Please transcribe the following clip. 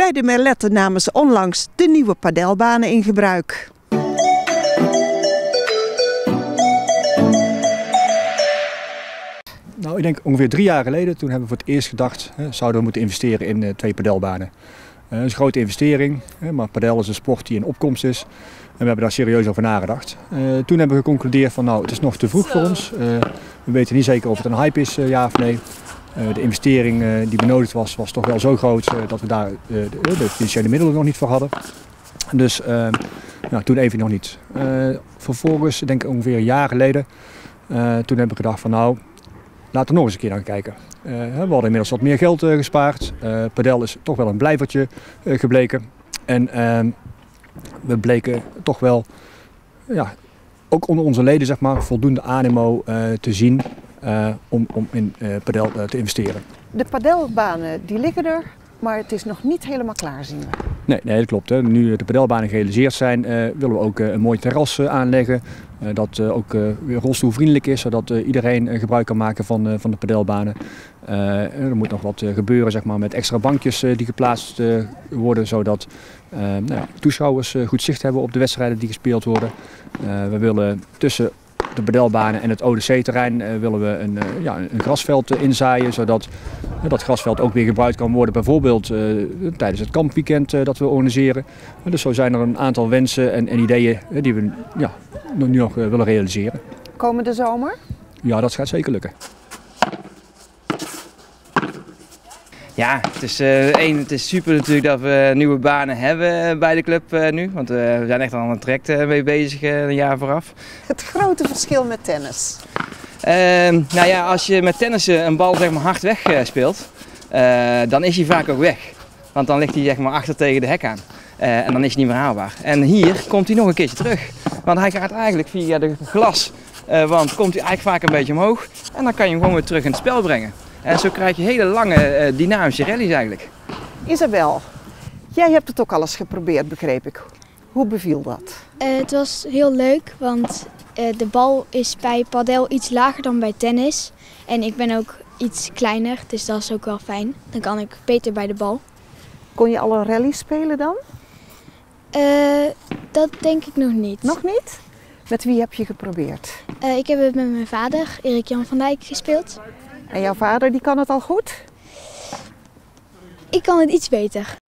Bij de Merlette namen ze onlangs de nieuwe padelbanen in gebruik. Nou, ik denk ongeveer 3 jaar geleden, toen hebben we voor het eerst gedacht, zouden we moeten investeren in 2 padelbanen. Dat is een grote investering, maar padel is een sport die in opkomst is. En we hebben daar serieus over nagedacht. Toen hebben we geconcludeerd van nou, het is nog te vroeg voor ons. We weten niet zeker of het een hype is, ja of nee. De investering die benodigd was toch wel zo groot dat we daar de financiële middelen nog niet voor hadden. Dus nou, toen even nog niet. Vervolgens, denk ik ongeveer een jaar geleden, toen hebben we gedacht van nou, laten we nog eens een keer naar kijken. We hadden inmiddels wat meer geld gespaard. Padel is toch wel een blijvertje gebleken. En we bleken toch wel, ja, ook onder onze leden zeg maar, voldoende animo te zien om in padel te investeren. De padelbanen die liggen er, maar het is nog niet helemaal klaar, zien we. Nee, dat klopt. Hè. Nu de padelbanen gerealiseerd zijn, willen we ook een mooi terras aanleggen. Dat ook weer rolstoelvriendelijk is, zodat iedereen gebruik kan maken van de padelbanen. Er moet nog wat gebeuren zeg maar, met extra bankjes die geplaatst worden, zodat toeschouwers goed zicht hebben op de wedstrijden die gespeeld worden. We willen tussen de padelbanen en het ODC-terrein willen we een grasveld inzaaien, zodat dat grasveld ook weer gebruikt kan worden, bijvoorbeeld tijdens het kampweekend dat we organiseren. Dus zo zijn er een aantal wensen en ideeën die we nu nog willen realiseren. Komende zomer? Ja, dat gaat zeker lukken. Ja, het is super natuurlijk dat we nieuwe banen hebben bij de club nu. Want we zijn echt al aan het traject mee bezig een jaar vooraf. Het grote verschil met tennis? Nou ja, als je met tennissen een bal zeg maar, hard weg speelt, dan is hij vaak ook weg. Want dan ligt hij zeg maar, achter tegen de hek aan. En dan is hij niet meer haalbaar. En hier komt hij nog een keertje terug. Want hij gaat eigenlijk via de glaswand komt hij eigenlijk vaak een beetje omhoog. En dan kan je hem gewoon weer terug in het spel brengen. En zo krijg je hele lange dynamische rallies eigenlijk. Isabel, jij hebt het ook al eens geprobeerd, begreep ik. Hoe beviel dat? Het was heel leuk, want de bal is bij padel iets lager dan bij tennis. En ik ben ook iets kleiner, dus dat is ook wel fijn. Dan kan ik beter bij de bal. Kon je al een rally spelen dan? Dat denk ik nog niet. Nog niet? Met wie heb je geprobeerd? Ik heb het met mijn vader, Erik-Jan van Dijk, gespeeld. En jouw vader, die kan het al goed? Ik kan het iets beter.